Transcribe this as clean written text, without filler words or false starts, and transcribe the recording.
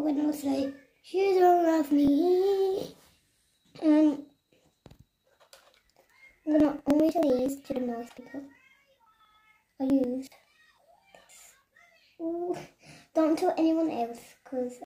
when I say, you don't love me. I'm gonna only show these to the nice people. I use this. Ooh. Don't tell anyone else, because